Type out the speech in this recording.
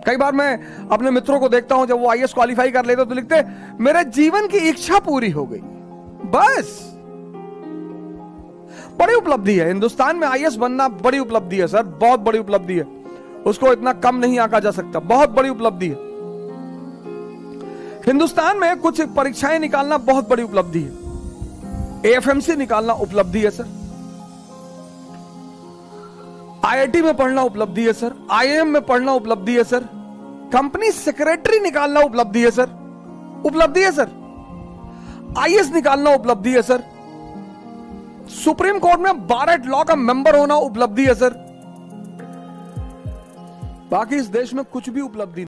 कई बार मैं अपने मित्रों को देखता हूं, जब वो आईएएस क्वालिफाई कर लेते तो लिखते मेरे जीवन की इच्छा पूरी हो गई। बस, बड़ी उपलब्धि है हिंदुस्तान में आईएएस बनना, बड़ी उपलब्धि है सर, बहुत बड़ी उपलब्धि है, उसको इतना कम नहीं आंका जा सकता, बहुत बड़ी उपलब्धि है। हिंदुस्तान में कुछ परीक्षाएं निकालना बहुत बड़ी उपलब्धि है। एएफएमसी निकालना उपलब्धि है सर, आईआईटी में पढ़ना उपलब्धि है सर, आईआईएम में पढ़ना उपलब्धि है सर, कंपनी सेक्रेटरी निकालना उपलब्धि है सर, उपलब्धि है सर, आईएएस निकालना उपलब्धि है सर, सुप्रीम कोर्ट में बार एट लॉ का मेंबर होना उपलब्धि है सर। बाकी इस देश में कुछ भी उपलब्धि